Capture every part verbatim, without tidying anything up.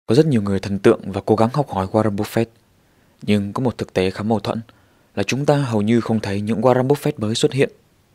Có rất nhiều người thần tượng và cố gắng học hỏi Warren Buffett. Nhưng có một thực tế khá mâu thuẫn là chúng ta hầu như không thấy những Warren Buffett mới xuất hiện.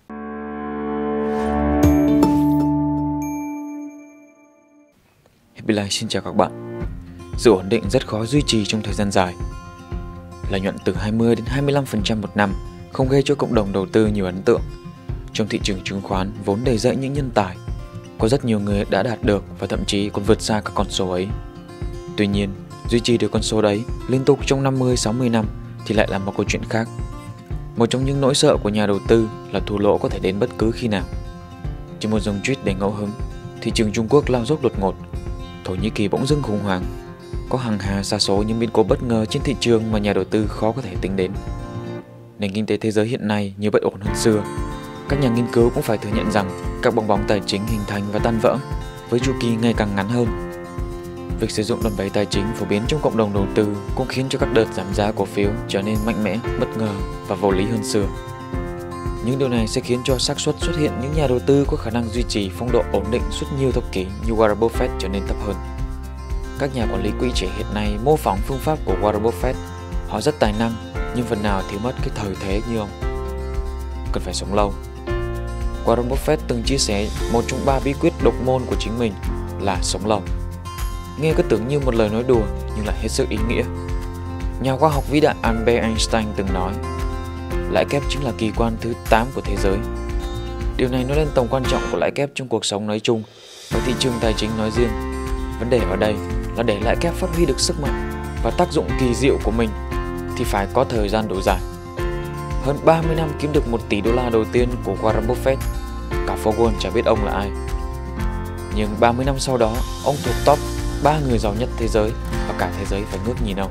Happy Life xin chào các bạn. Sự ổn định rất khó duy trì trong thời gian dài. Lợi nhuận từ hai mươi đến hai mươi lăm phần trăm một năm không gây cho cộng đồng đầu tư nhiều ấn tượng. Trong thị trường chứng khoán vốn đầy dẫy những nhân tài, có rất nhiều người đã đạt được và thậm chí còn vượt xa các con số ấy. Tuy nhiên, duy trì được con số đấy liên tục trong năm mươi sáu mươi năm thì lại là một câu chuyện khác. Một trong những nỗi sợ của nhà đầu tư là thua lỗ có thể đến bất cứ khi nào. Chỉ một dòng tweet đầy ngẫu hứng, thị trường Trung Quốc lao dốc đột ngột, Thổ Nhĩ Kỳ bỗng dưng khủng hoảng, có hàng hà sa số những biến cố bất ngờ trên thị trường mà nhà đầu tư khó có thể tính đến. Nền kinh tế thế giới hiện nay như bất ổn hơn xưa. Các nhà nghiên cứu cũng phải thừa nhận rằng các bong bóng tài chính hình thành và tan vỡ với chu kỳ ngày càng ngắn hơn. Việc sử dụng đòn bẩy tài chính phổ biến trong cộng đồng đầu tư cũng khiến cho các đợt giảm giá cổ phiếu trở nên mạnh mẽ, bất ngờ và vô lý hơn xưa. Những điều này sẽ khiến cho xác suất xuất hiện những nhà đầu tư có khả năng duy trì phong độ ổn định suốt nhiều thập kỷ như Warren Buffett trở nên thấp hơn. Các nhà quản lý quỹ trẻ hiện nay mô phỏng phương pháp của Warren Buffett. Họ rất tài năng nhưng phần nào thiếu mất cái thời thế như ông. Cần phải sống lâu. Warren Buffett từng chia sẻ một trong ba bí quyết độc môn của chính mình là sống lâu. Nghe có tưởng như một lời nói đùa nhưng lại hết sức ý nghĩa. Nhà khoa học vĩ đại Albert Einstein từng nói, lãi kép chính là kỳ quan thứ tám của thế giới. Điều này nói lên tầm quan trọng của lãi kép trong cuộc sống nói chung và thị trường tài chính nói riêng. Vấn đề ở đây là để lãi kép phát huy được sức mạnh và tác dụng kỳ diệu của mình thì phải có thời gian đủ dài. Hơn ba mươi năm kiếm được một tỷ đô la đầu tiên của Warren Buffett, cả phố Wall chả biết ông là ai. Nhưng ba mươi năm sau đó, ông thuộc top ba người giàu nhất thế giới và cả thế giới phải ngước nhìn ông.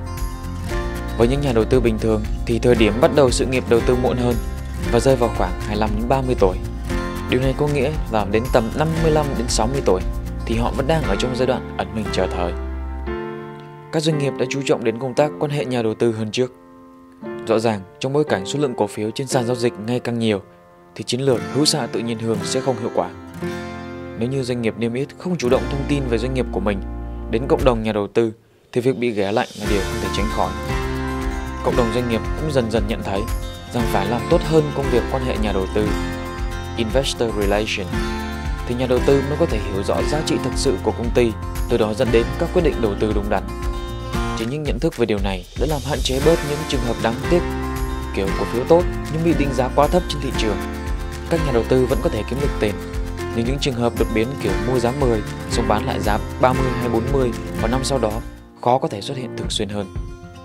Với những nhà đầu tư bình thường thì thời điểm bắt đầu sự nghiệp đầu tư muộn hơn và rơi vào khoảng hai mươi lăm đến ba mươi tuổi. Điều này có nghĩa là đến tầm năm mươi lăm đến sáu mươi tuổi thì họ vẫn đang ở trong giai đoạn ẩn mình chờ thời. Các doanh nghiệp đã chú trọng đến công tác quan hệ nhà đầu tư hơn trước. Rõ ràng, trong bối cảnh số lượng cổ phiếu trên sàn giao dịch ngày càng nhiều thì chiến lược hữu xạ tự nhiên hưởng sẽ không hiệu quả. Nếu như doanh nghiệp niêm yết không chủ động thông tin về doanh nghiệp của mình đến cộng đồng nhà đầu tư thì việc bị ghé lạnh là điều không thể tránh khỏi. Cộng đồng doanh nghiệp cũng dần dần nhận thấy rằng phải làm tốt hơn công việc quan hệ nhà đầu tư, Investor Relation, thì nhà đầu tư mới có thể hiểu rõ giá trị thực sự của công ty, từ đó dẫn đến các quyết định đầu tư đúng đắn. Chính những nhận thức về điều này đã làm hạn chế bớt những trường hợp đáng tiếc, kiểu cổ phiếu tốt nhưng bị định giá quá thấp trên thị trường. Các nhà đầu tư vẫn có thể kiếm được tiền, nhưng những trường hợp đột biến kiểu mua giá mười, xong bán lại giá ba mươi hay bốn mươi và năm sau đó khó có thể xuất hiện thường xuyên hơn.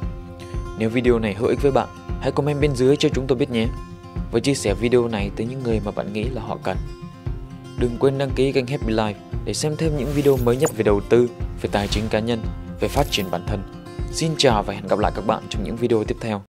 Nếu video này hữu ích với bạn, hãy comment bên dưới cho chúng tôi biết nhé. Và chia sẻ video này tới những người mà bạn nghĩ là họ cần. Đừng quên đăng ký kênh Happy Life để xem thêm những video mới nhất về đầu tư, về tài chính cá nhân, về phát triển bản thân. Xin chào và hẹn gặp lại các bạn trong những video tiếp theo.